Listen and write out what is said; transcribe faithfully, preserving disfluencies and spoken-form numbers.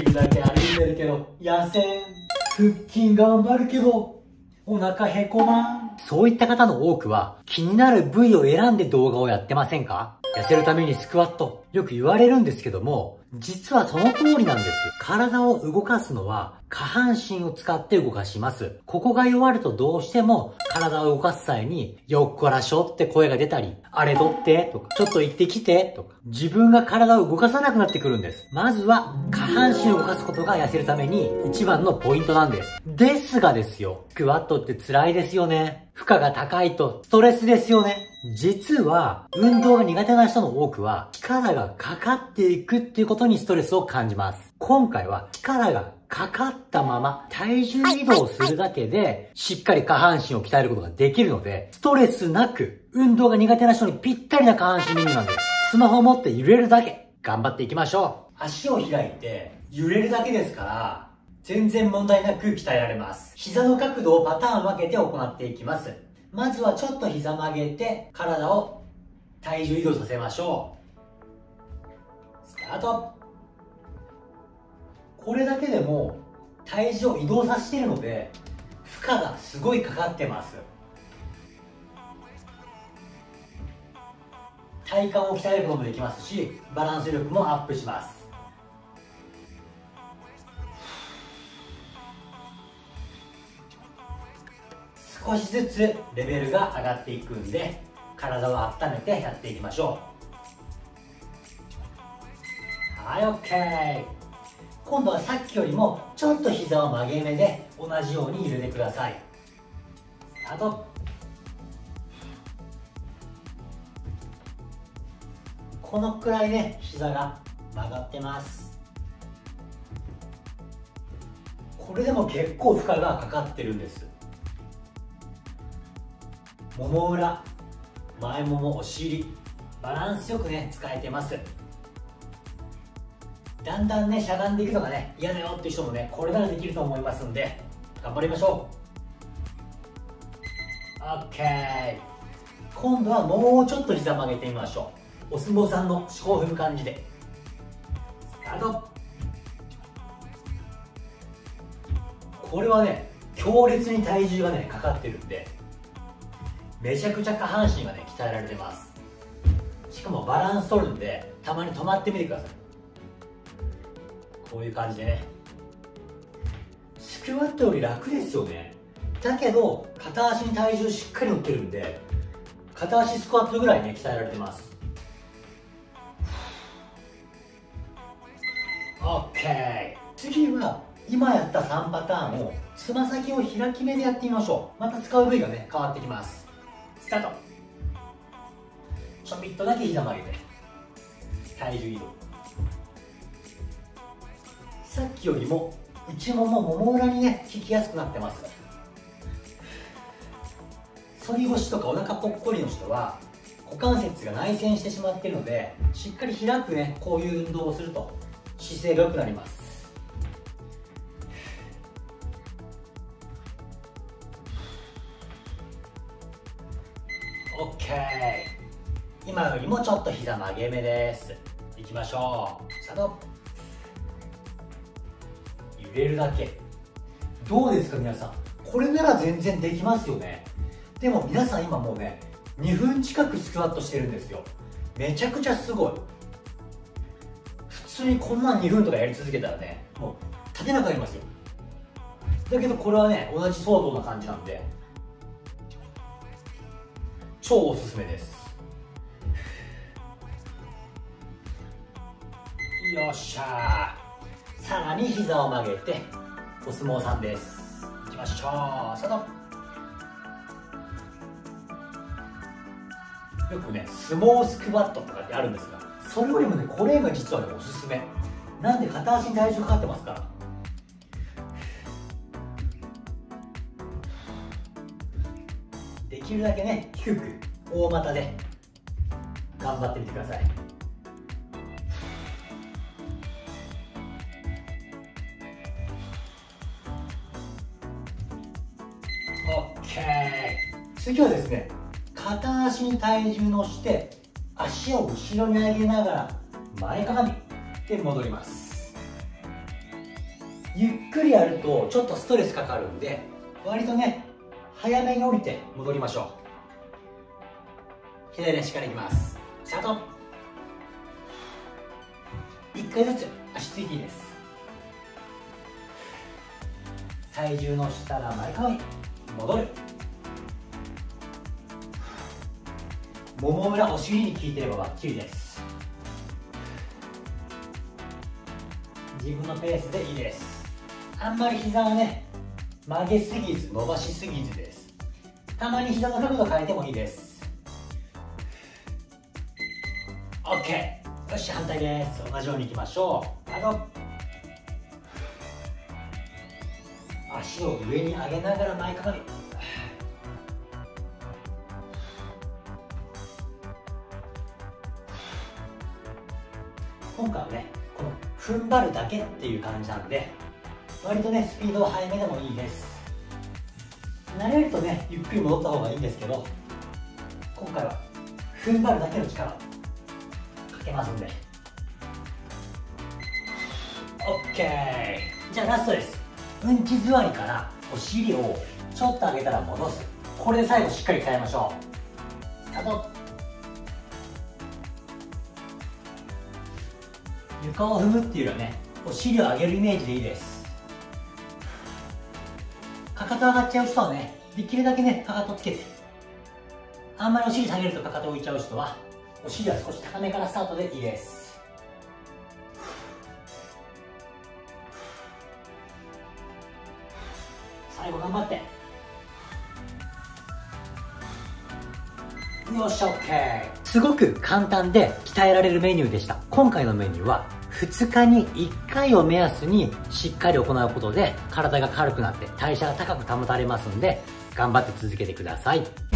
るだけ歩んでるけど、痩せん。腹筋頑張るけど、お腹へこまん。そういった方の多くは、気になる部位を選んで動画をやってませんか？痩せるためにスクワット、よく言われるんですけども、実はその通りなんです。体を動かすのは、下半身を使って動かします。ここが弱るとどうしても、体を動かす際に、よっこらしょって声が出たり、あれ取ってとか、ちょっと行ってきてとか、自分が体を動かさなくなってくるんです。まずは、下半身を動かすことが痩せるために、一番のポイントなんです。ですがですよ、スクワットって辛いですよね。負荷が高いとストレスですよね。実は、運動が苦手な人の多くは、力がかかっていくっていうことにストレスを感じます。今回は、力がかかったまま、体重移動するだけで、しっかり下半身を鍛えることができるので、ストレスなく、運動が苦手な人にぴったりな下半身メニューなんです。スマホを持って揺れるだけ、頑張っていきましょう。足を開いて、揺れるだけですから、全然問題なく鍛えられます。膝の角度をパターン分けて行っていきます。まずはちょっと膝曲げて、体を体重移動させましょう。スタート。これだけでも体重を移動させているので、負荷がすごいかかってます。体幹を鍛えることもできますし、バランス力もアップします。少しずつレベルが上がっていくんで、体を温めてやっていきましょう。はい、 OK。 今度はさっきよりもちょっと膝を曲げ目で同じように揺れてください。スタート。このくらいね、膝が曲がってます。これでも結構負荷がかかってるんです。もも裏、前もも、お尻、バランスよくね、使えてます。だんだんね、しゃがんでいくのがね、嫌だよっていう人もね、これならできると思いますんで、頑張りましょう。 OK。 今度はもうちょっと膝曲げてみましょう。お相撲さんの四股を踏む感じでスタート。これはね、強烈に体重がね、かかってるんで、めちゃくちゃ下半身がね、鍛えられてます。しかもバランス取るんで、たまに止まってみてください。こういう感じでね、スクワットより楽ですよね。だけど片足に体重しっかり乗ってるんで、片足スクワットぐらいね、鍛えられてます。 OK。 次は今やったさんパターンをつま先を開き目でやってみましょう。また使う部位がね、変わってきます。スタート。ちょびっとだけ膝曲げて体重移動。さっきよりも内もも、もも裏にね、効きやすくなってます。反り腰とかお腹ぽっこりの人は股関節が内旋してしまっているので、しっかり開くね、こういう運動をすると姿勢が良くなります。OK。 今よりもちょっと膝曲げ目です。いきましょう。スタート。揺れるだけ。どうですか皆さん、これなら全然できますよね。でも皆さん今もうね、にふん近くスクワットしてるんですよ。めちゃくちゃすごい。普通にこんなんにふんとかやり続けたらね、もう立てなくなりますよ。だけどこれはね、同じ相当な感じなんで超おすすめです。よっしゃー。さらに膝を曲げてお相撲さんです。いきましょう。スタート。よくね、相撲スクワットとかってあるんですが、それよりもね、これが実はね、おすすめなんで、片足に体重かかってますから。できるだけね、低く大股で頑張ってみてください。OK。 次はですね、片足に体重乗して、足を後ろに上げながら前かがみで戻ります。 ゆっくりやるとちょっとストレスかかるんで、割とね早めに降りて戻りましょう。左足からいきます。スタート。いっかいずつ足ついていいです。体重乗せたら前かがみ戻る。もも裏お尻に効いてればバッチリです。自分のペースでいいです。あんまり膝をね曲げすぎず伸ばしすぎずです。たまに膝の角度変えてもいいです。 OK。 よし、反対です。同じようにいきましょう。あの足を上に上げながら前かがみ。今回はねこの踏ん張るだけっていう感じなんで、割とねスピードは速めでもいいです。慣れるとねゆっくり戻った方がいいんですけど、今回は踏ん張るだけの力かけますんで。 OK。 じゃあラストです。うんち座りからお尻をちょっと上げたら戻す。これで最後しっかり鍛えましょう。スタート。床を踏むっていうよりはねお尻を上げるイメージでいいです。かかと上がっちゃう人はねできるだけねかかとつけて、あんまりお尻下げるとかかと浮いちゃう人はお尻は少し高めからスタートでいいです。最後頑張って。よっしゃ OK。 すごく簡単で鍛えられるメニューでした。今回のメニューはふつかにいっかいを目安にしっかり行うことで体が軽くなって代謝が高く保たれますんで、頑張って続けてください。